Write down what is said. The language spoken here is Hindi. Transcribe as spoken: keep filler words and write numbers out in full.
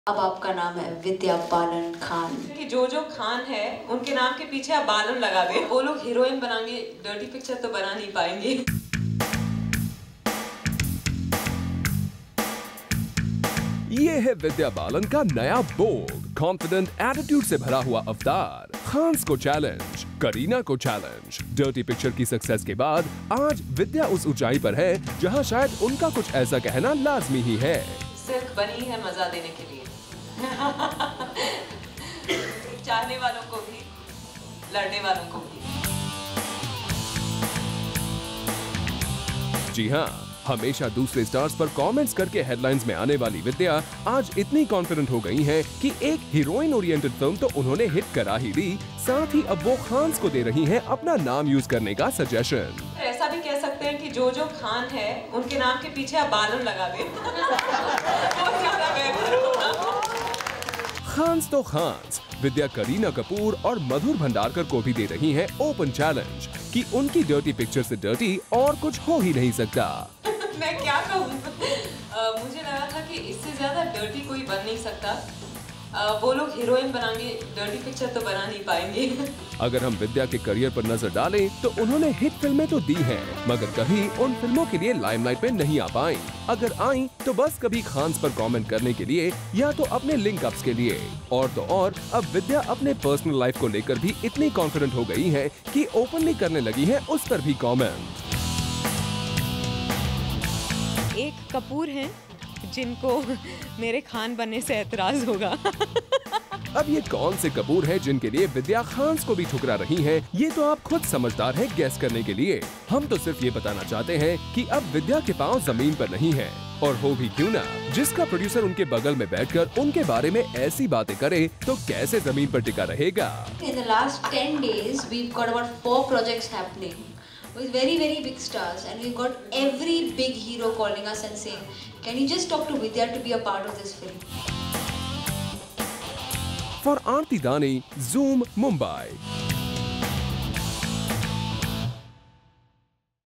अब आपका नाम है विद्या बालन खान। कि जो जो खान है उनके नाम के पीछे आप बालन लगा दे, वो लोग हीरोइन बनाएंगे, डर्टी पिक्चर तो बना नहीं पाएंगे। ये है विद्या बालन का नया बोल्ड कॉन्फिडेंट एटीट्यूड से भरा हुआ अवतार। खान्स को चैलेंज, करीना को चैलेंज। डर्टी पिक्चर की सक्सेस के बाद आज विद्या उस ऊंचाई पर है जहां शायद उनका कुछ ऐसा कहना लाजमी ही है। सिर्फ बनी है मजा देने के लिए। चाहने वालों को भी, लड़ने वालों को भी। जी हाँ, हमेशा दूसरे स्टार्स पर कमेंट्स करके हेडलाइंस में आने वाली विद्या आज इतनी कॉन्फिडेंट हो गई हैं कि एक हीरोइन ओरिएंटेड फिल्म तो उन्होंने हिट करा ही दी, साथ ही अब वो खान्स को दे रही हैं अपना नाम यूज करने का सजेशन। ऐसा भी कह सकते हैं कि जो जो खान है उनके नाम के पीछे आप बालन लगा दें। बहुत ज्यादा बेहतर होगा। खान्स तो खान्स, विद्या करीना कपूर और मधुर भंडारकर को भी दे रही हैं ओपन चैलेंज कि उनकी डर्टी पिक्चर से डर्टी और कुछ हो ही नहीं सकता। मैं क्या कहूँ, मुझे लगा था कि इससे ज्यादा डर्टी कोई बन नहीं सकता। आ, वो लोग हीरोइन बनाएंगे, डर्टी पिक्चर तो बना नहीं पाएंगे। अगर हम विद्या के करियर पर नजर डालें तो उन्होंने हिट फिल्में तो दी हैं, मगर कभी उन फिल्मों के लिए लाइमलाइट में नहीं आ पाई। अगर आई तो बस कभी खान्स पर कमेंट करने के लिए या तो अपने लिंक अप्स के लिए। और तो और अब विद्या अपने पर्सनल लाइफ को लेकर भी इतनी कॉन्फिडेंट हो गई है कि ओपनली करने लगी है उस पर भी कमेंट। एक कपूर हैं जिनको मेरे खान बनने से एतराज होगा। अब ये कौन से कपूर है जिनके लिए विद्या खान्स को भी ठुकरा रही हैं? ये तो आप खुद समझदार हैं गैस करने के लिए। हम तो सिर्फ ये बताना चाहते हैं कि अब विद्या के पांव जमीन पर नहीं है, और हो भी क्यों ना, जिसका प्रोड्यूसर उनके बगल में बैठकर उनके बारे में ऐसी बातें करे तो कैसे जमीन पर टिका रहेगा। In the last ten days, we've got about four projects happening with very very big stars, and we've got every big hero calling us and saying, "Can you just talk to Vidya to be a part of this film?" For Aarti Dani, Zoom, Mumbai.